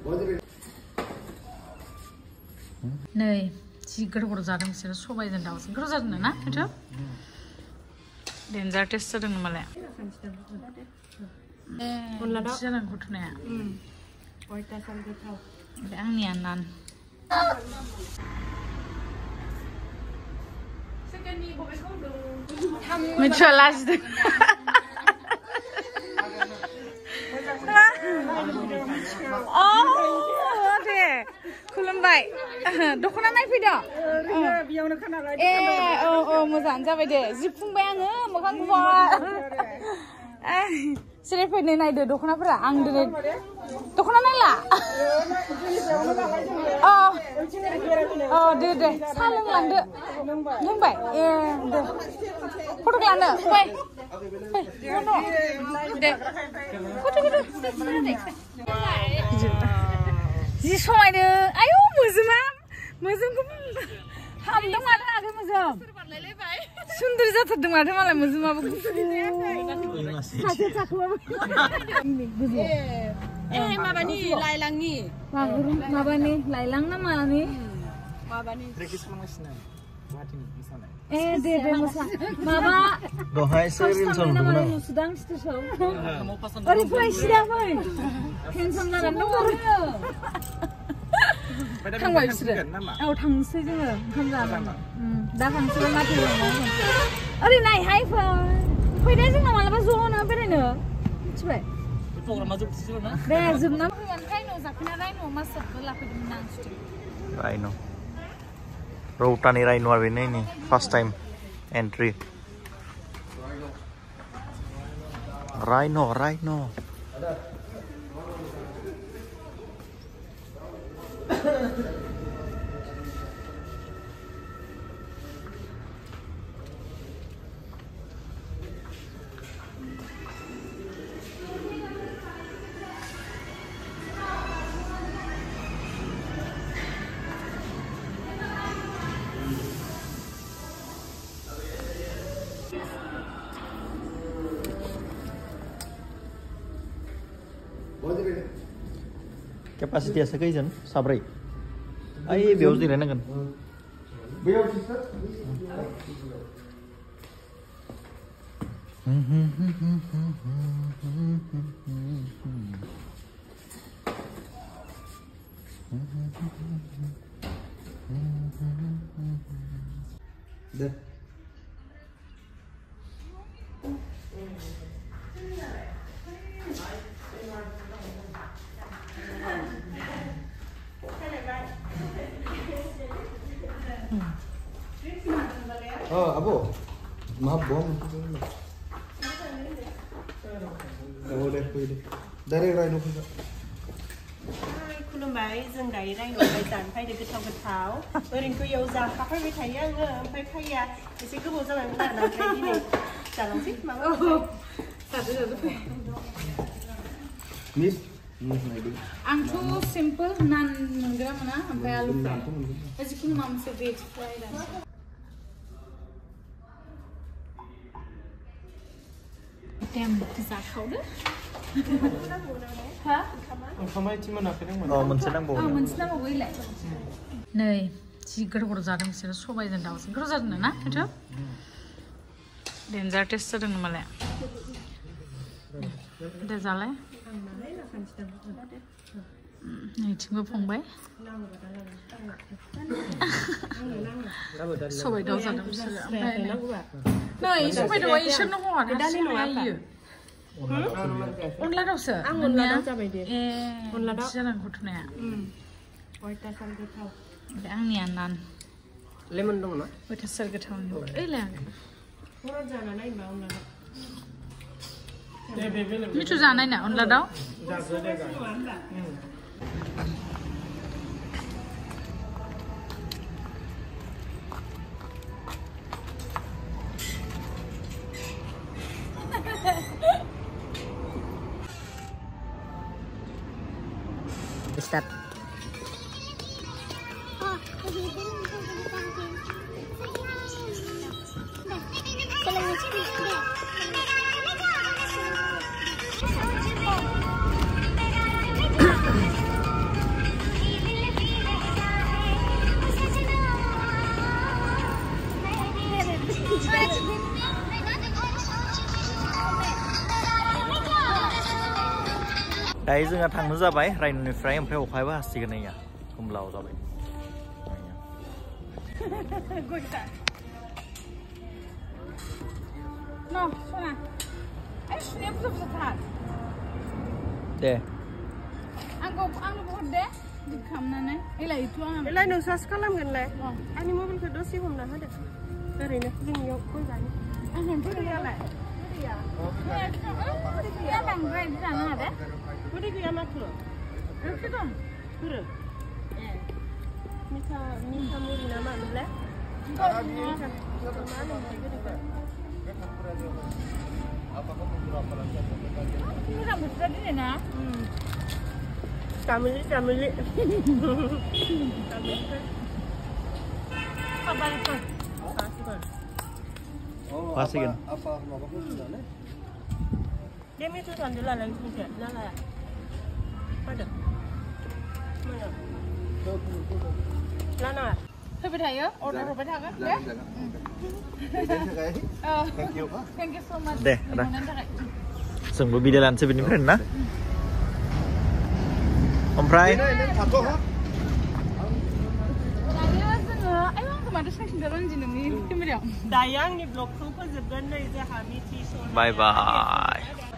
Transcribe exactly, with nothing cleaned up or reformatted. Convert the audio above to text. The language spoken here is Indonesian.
Này, chỉ cái đồ giả đừng xí Sobai dân đào xí cái đồ giả nữa nè, thấy chưa? Danger test đừng mà lẹ. Con là đó. Chỉ là cút nè. Ôi ta xong cái thau. Để ăn nhàn nàn. Mình chưa last được. Oh, thế. Khulumbai. Dokona naik video. Eh, oh, oh, mojan जाबाय दे. जि फुंबाय आङो मोखां गुवार. सिरि फैनाय नायदो दखनाफोरा आं दिनै दखना नायला. अ अ दे दे सा लोंलांदो. लोंबाय ए दे फट' लानो फै फै दे फट' फट' जि समायनो आयौ मोजोमा मोजोमखौ हामदों माथो आगै मोजोम सुन्दर जाथारदों माथो मालाय मोजोमाबो सासे थाखोबाबो ए माबानि लाइलांनि माबानि लाइलां ना मालानि माबानि प्रेक्टिस खालामगासिनो गुवाहाटिनि मोसानाय ए दे दे मोसा माबा दहायसो रिल्स नुदोंमोन आं नुसुदां स्टेजआव ओरै फै सिदा फै टेनसन जानानै दङ थांबाय बिसोरो औ थांसै जोङो ओंखाम जानो दा थांसै माथो ओरै नायहाय फै फै दे जोंनाव मालाबा ज'नो बेरायनो मिथिबाय प्रग्रामा जोबसिगोन ना दे जोबना फैगोन रायन' जाफैना रायन' मास्टारबो लाफैदोंमोन आं सुटि रायन' Rowta Rhino are winning first time entry. Rhino, Rhino. Capacity asa kaijan sabrai ai beos di rena kan beos sir de Oh, Abu, maaf bom. Oh, deh, deh. Dari Rhino juga. Hai, Khulumbai, जों दायो Rhino बायजानो फैदो गोथाव गोथाव. ओरैनोथ' इयाव जाखाफैबाय थायो आङो, ओमफ्राय फैया एसे गोबाव जालांगोन आरोना ओमफ्राय दिनै जालांसै माबा जादो जादो फै. Miss, आंथ' सिम्पोल नान मोनग्रा मोना ओमफ्राय आलु फ्राय जिखुनु माबा मोनसे भेज फ्राय लानोसै Damn, जाखावदो हा ओंखामा इदि मोनाखै नों अ मोनसे नांबावो अ मोनसे नांबावो इलाय नै जि गोथाव गोथाव जादों बिसोरो सबायजों दाउजों गोथाव जादों ना खिन्थु डेन्जार टेस्ट जादों मालाय दे जालाय नैथिंबो फंबाय सबाय दाउ जादों बिसोरो ओमफ्राय नै सबाय दाउआ इसोरनो हरा दालियो अनला दाउसो आं अनला दाउ जाबाय दे ए अनला दाउ जानांगौ गथ'नाया अयथासार गोथाव बे आंनिया नान लेमन दङ ना अयथासार गोथाव ओइलाय हराव जाना नायबा अनला दाउ मिथु जानाय ना अनला दाउ Start. दायो जोंहा थांनो जाबाय रायन'निफ्राय ओमफ्राय अखायबो हासिगोन नैया होमब्लाव जाबाय No, Sona. Eh, sini apa tuh besar? They Aku, aku buat deh. Di kamera Ela itu ang. Ela nung sas kalam kan le. Ani mobil ke dosi hom dah ada. Dari ni, jeng yuk kau jadi. Ah, nanti dia lah. Dia. Dia bang gue di sana ada. Kau dia kaya macam. Itu dong. Kuru. Misa, misa muri nama le. Enggak. Ini rambut tadi nih nak. Kamili, kamili. Apa itu? Pastikan. Dia itu sandal lagi punya, nala ya. Ada. Mana? Lana. Tapi dah ya, order apa dah kan? Ya. Oh, thank you so much. Deh, dah. Semua bidalan sebenarnya na. Omprai. Dayang ni blok tu pun sebenarnya dia habis. Bye bye.